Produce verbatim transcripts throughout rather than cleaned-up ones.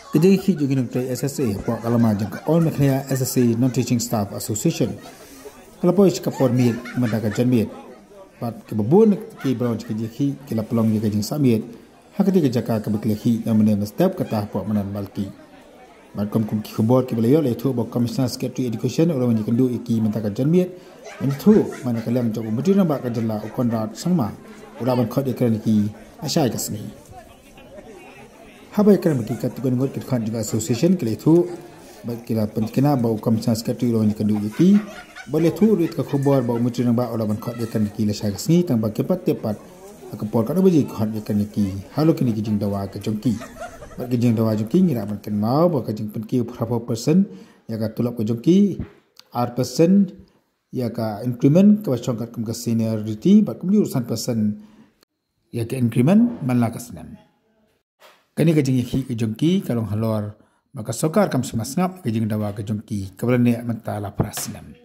Kejeng khi juga Nongtrei S S A buat kalama jangka All Mekhaya S S A Non-Teaching Staff Association. Kalau pun kapor miet mendakan janmiet. Bat kebabun ki brown kejeng khi kila pelong je kejeng Sahmiet. Hakati kejaka kebeklehi yang menem step kata buat Madan Malki. Bat kom kum ki khobor ki belayo le tu buat Commissioner Secretary Education orang je kendu iki mendakan janmiet. Ini tu mana kalian jauh mesti nampak kejela ukon sangma. Uraban Khot Īakren ki Lashai kasni. Habai kerana mereka tuan ngot kita juga association kali itu, baik kira pentingnya bau Commissioner Secretary orang yang kedua ini, boleh tu rit ke khabar bau menteri nambah orang Khot Īakren ki Lashai kasni, tambah kepat tepat, aku por kan bagi Khot Īakren ki, halu kini kijing dawa ke jongki, baik kijing dawa jongki ngira makan mau, baik kijing penki berapa persen, ya ka tulap ke jongki, R persen, ya ka increment ke bacongkat ke seniority, baik kemudian urusan persen, ya ka increment malah kesenam. Kini kejeng iki kejongki kalong halor maka sokar kam semas ngap kejeng dawa kejongki keberani mentala prasnam.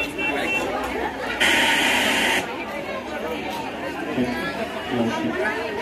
Malki.